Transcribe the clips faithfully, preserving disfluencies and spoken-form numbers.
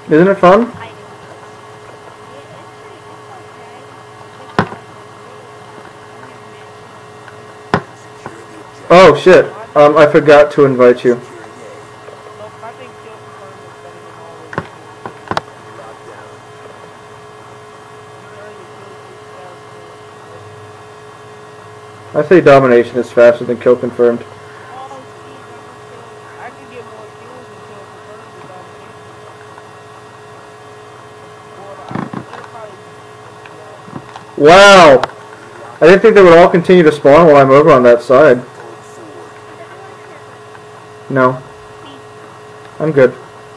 Isn't it fun? I do. Oh shit! Um, I forgot to invite you. I say domination is faster than kill confirmed. Wow! I didn't think they would all continue to spawn while I'm over on that side. No. I'm good.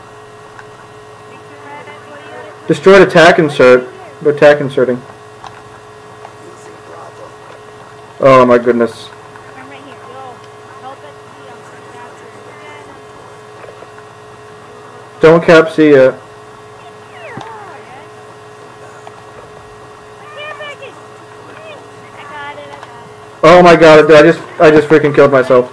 Destroyed attack insert. They're attack inserting. Oh my goodness. Don't cap see ya. Oh my god, I just I just freaking killed myself.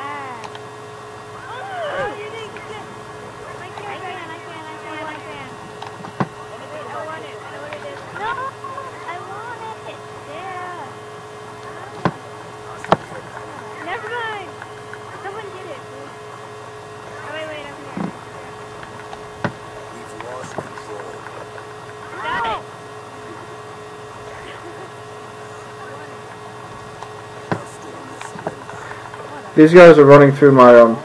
These guys are running through my um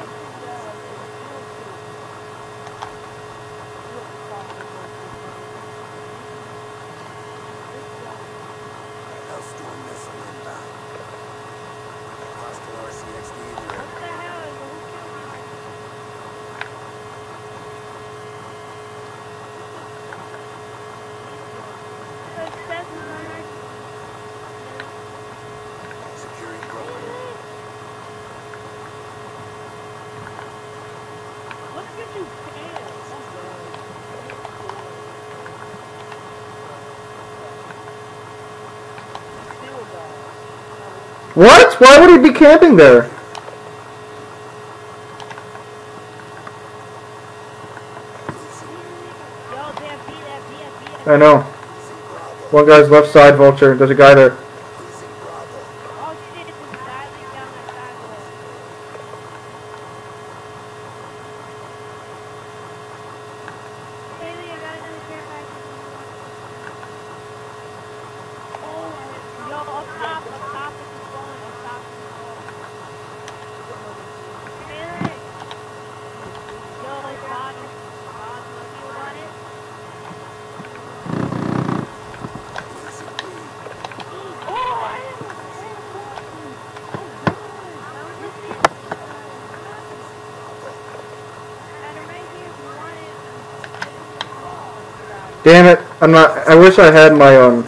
What? Why would he be camping there? I know. One guy's left side, Vulture. There's a guy there. Damn it, I'm not, I wish I had my own.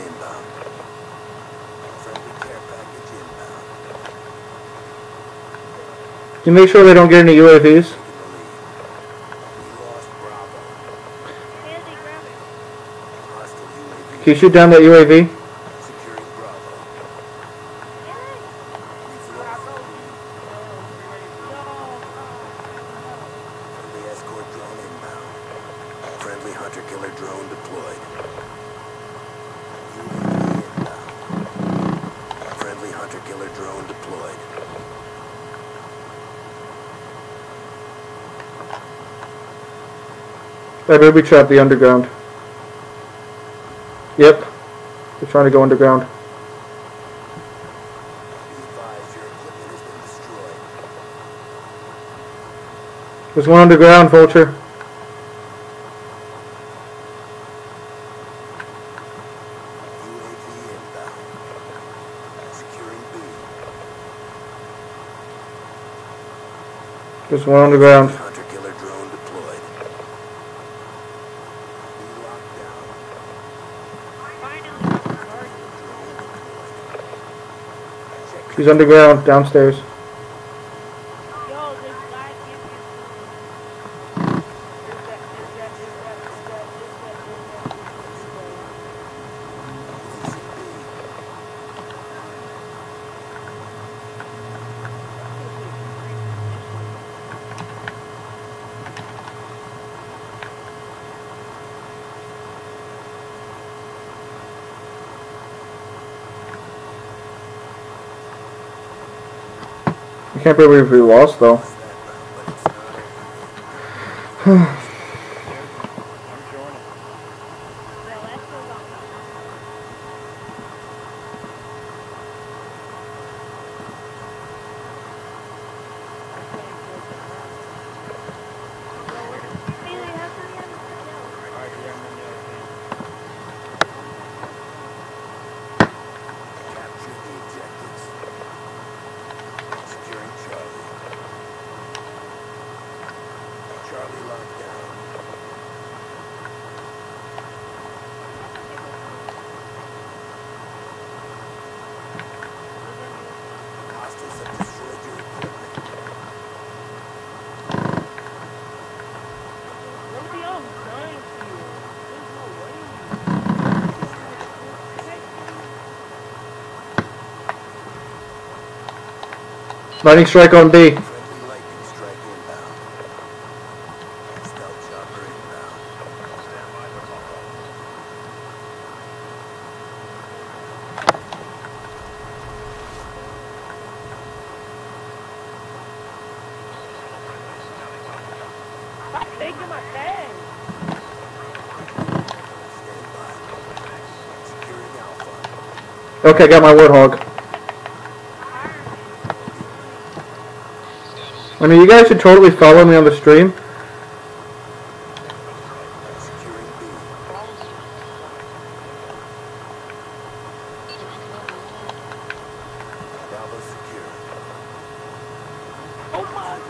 You make sure they don't get any U A Vs. Can you shoot down that U A V? Friendly hunter-killer drone deployed. Friendly hunter-killer drone deployed. I booby trapped the underground. Yep. They're trying to go underground. There's one underground, Vulture. There's one underground. Hunter-killer drone deployed. He's underground, downstairs. I can't believe we lost though. Lightning strike on B. Friendly lightning strike inbound. Stealth chopper inbound. Stand by for call. Stop taking my tag. Stand by. Securing Alpha. Okay, got my Warthog. I mean, you guys should totally follow me on the stream. Securing B. Bravo secure. Oh my god.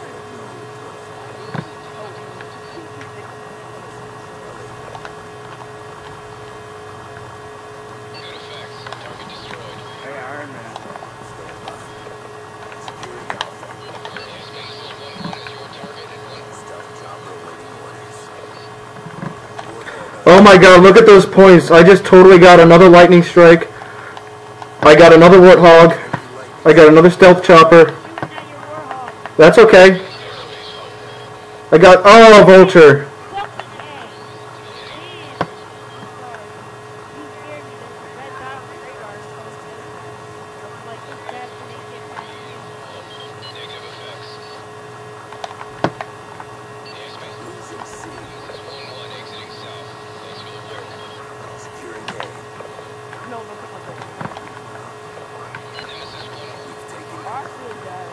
Hey, Iron Man. Stand by. Securing Alpha. Stealth chopper waiting orders. Warthog Oh my god, look at those points. I just totally got another lightning strike. I got another Warthog. I got another stealth chopper. That's okay. I got, oh, a vulture. losing C. Securing A. No, look at my phone. We've taken I feel bad.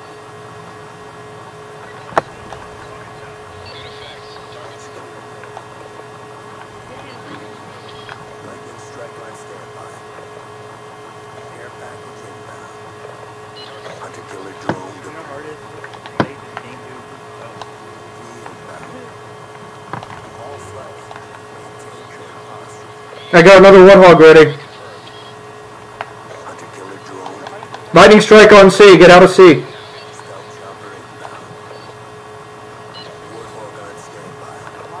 lightning strike on standby. Air package inbound. Hunter killer drone You know how hard it is to play this game, dude? Oh. inbound. All flights. Maintain current posture. I got another Warthog ready. Hunter killer drone. Lightning strike on C. Get out of C. Stealth chopper inbound. Warthog on standby.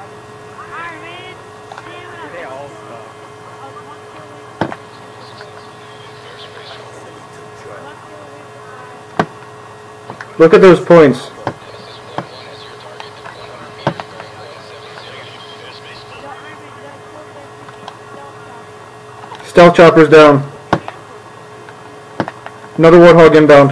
They all suck. Enemy took charge. Look at those points. Stealth chopper's down. Another Warthog inbound.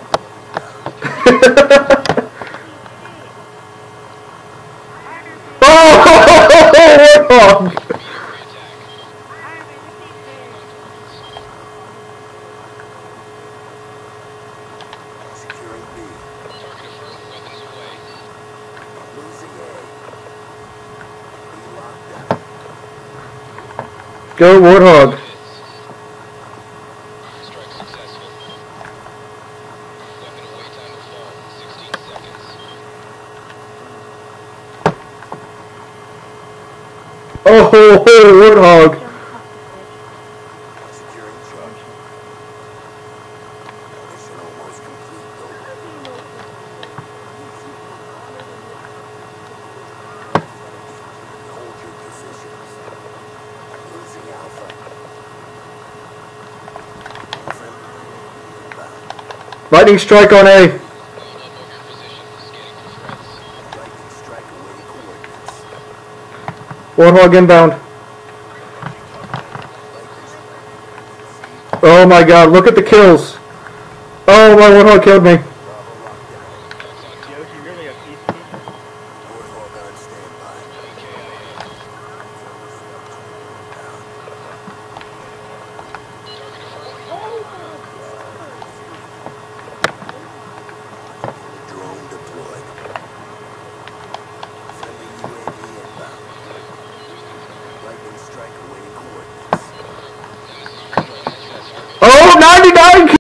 Oh, Warthog! Securing B. Losing A. B locked down. Go Warthog. Oh, Warthog. Securing charge. Mission almost complete, though. Hold your positions. Losing Alpha. Friendly inbound. Lightning strike on A. Lightning strike awaiting coordinates. Warthog inbound. Oh my god, look at the kills. Oh, my Warthog killed me. Oh, ninety-nine